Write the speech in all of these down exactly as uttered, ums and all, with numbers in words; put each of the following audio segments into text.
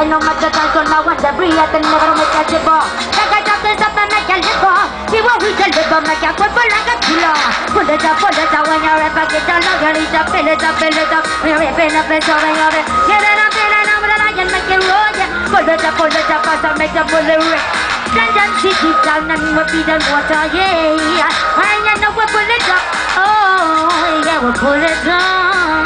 I know much of time, so now I breathe and never make a zipper. Like I just is up and make a liquor. See what we deliver, make a quiver like a killer. Pull it up, pull it up when you're ever get down, look at it up, fill it up, fill it up. We're ripping up and showing of it. Get it up, get it up, but I can make it roll, yeah. Pull it up, pull it up, fast and make the bullet rip. London city down and we'll be the water, yeah. I know we'll pull it up, oh, yeah, we'll pull it down.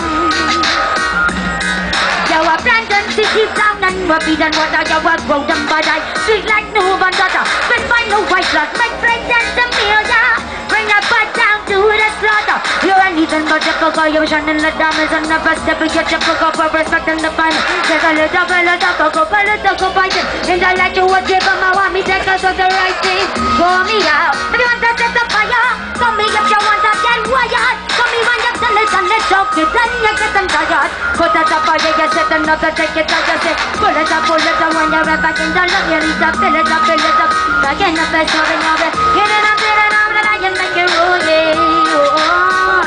Yeah, we're London city down and we'll be the water, yeah, we're grow them by die. Sweet like new one daughter, spin by no white blood, make break dance a meal, yeah. Bring that butt down to the slaughter. You're anything but typical, you're shining the diamonds on the best step. You're typical for respect and the fun. Take a little, a little, go, a little, go, bite it. And I like you, what give them, I want me, take us to the right thing. Call me out. If you want to set the fire, call me if you want to get wired. Call me when you're done, and let's talk it, then you get them tired. Put that up, I get set another, take it, I just say, pull it up, pull it up, when you're back in the love, you need to fill it up, fill it up. Again, the best of it, now, get it up, get it up. And make it roll, yeah, oh.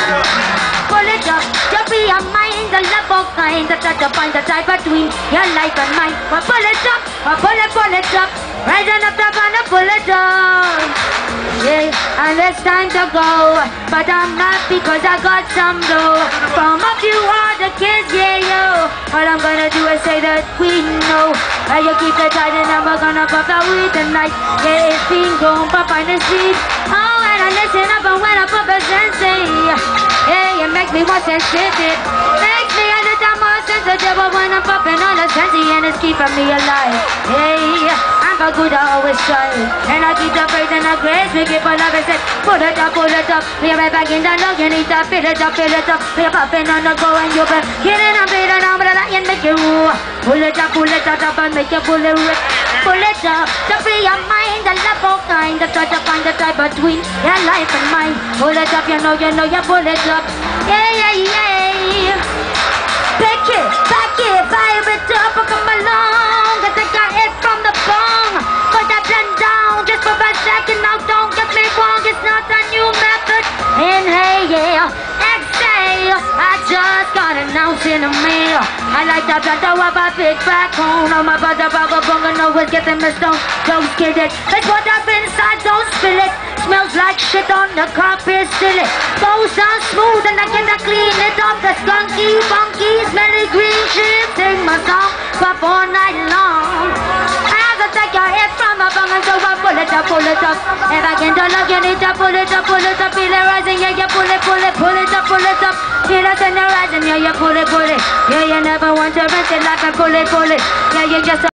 Pull it up, to be a mind, the love of kind, that try to find the tie between your life and mine. Well, pull it up, well, pull it, pull it up, rising up, up and pull it up. Yeah, and it's time to go, but I'm happy cause I got some dough from a few other kids, yeah, yo. All I'm gonna do is say that we know how you keep it tight and then we're gonna pop that weed tonight. Yeah, it's been going pop on the street. Oh, and I listen up and when I pop a sensei. Yeah, you make me more sensitive. Makes me a little more sensitive when I'm popping on the sensei and it's keeping me alive. Hey, I'm for good, I always try. And I keep the faith and the grace. We keep on love and say, pull it up, pull it up. We're right back in the love, you need to fill it up, fill it up. We're popping on the go and you're back. Get it up, get it up, but I can make it roll. Pull it up, pull it up, up and make it pull it rip. Pull it up, to free your mind, the love of kind. To try to find the tie between your life and mine. Pull it up, you know, you know, you pull it up. Yeah, yeah, yeah. Back it, back it, fire it up, come along. I think I hit from the bong. Put that blend down, just for a second. Now don't get me wrong, it's not a new method. Inhale, exhale, I just got announced in the mail. I like that blend, I have a big back home. On my brother, brother, bunga, no one's getting me stoned. Don't skid it, it's what up inside, don't spill it. Smells like shit on the carpet, still it goes down smooth and I cannot clean it up. The skunky, funky, smelly green shit. Sing my song, pop all night long. I have to take your head from my bung and so I pull it up, pull it up. If I can do love, you need to pull it up, pull it up. Feel it rising, yeah, you pull it, pull it, pull it up, pull it up. Feel it in the rising, yeah, you pull it, pull it. Yeah, you never want to rent it like I pull it, pull it. Yeah, you just